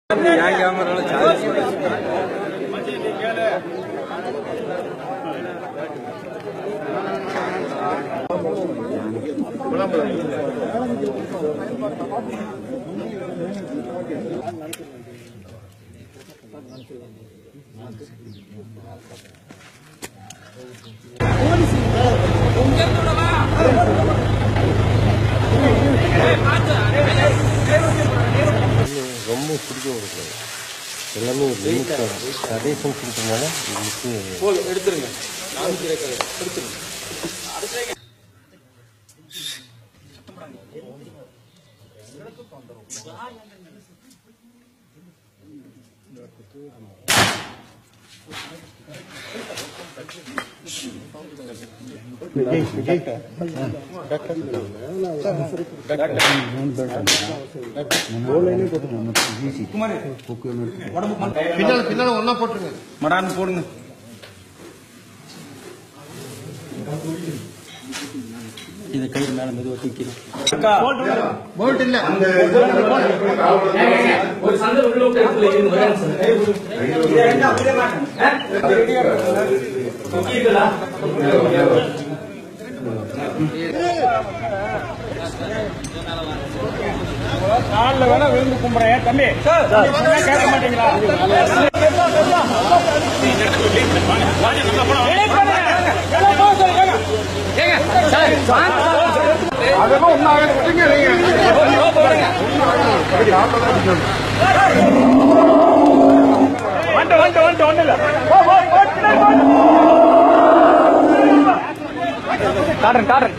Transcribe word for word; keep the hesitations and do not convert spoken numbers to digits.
ரொம்ப பிடிக்கும் இருக்கு எல்லாமே அதே ஃபங்க்ஷன்றனால உங்களுக்கு எடுத்துருங்க எடுத்துருங்க பின்னால ஒன்னா போட்டுருங்க மடான்னு போடுங்க இதை கயிறு மேல மெதுவா தூக்கிறேன் போல்ட் இல்ல ஒரு சந்தை உள்ள காலில் வேணா விழுந்து கும்பிடுறேன் தம்பி கேட்க மாட்டீங்களா அதெல்லாம் ஒன்னாக காட்டுறேன் காட்டுறேன்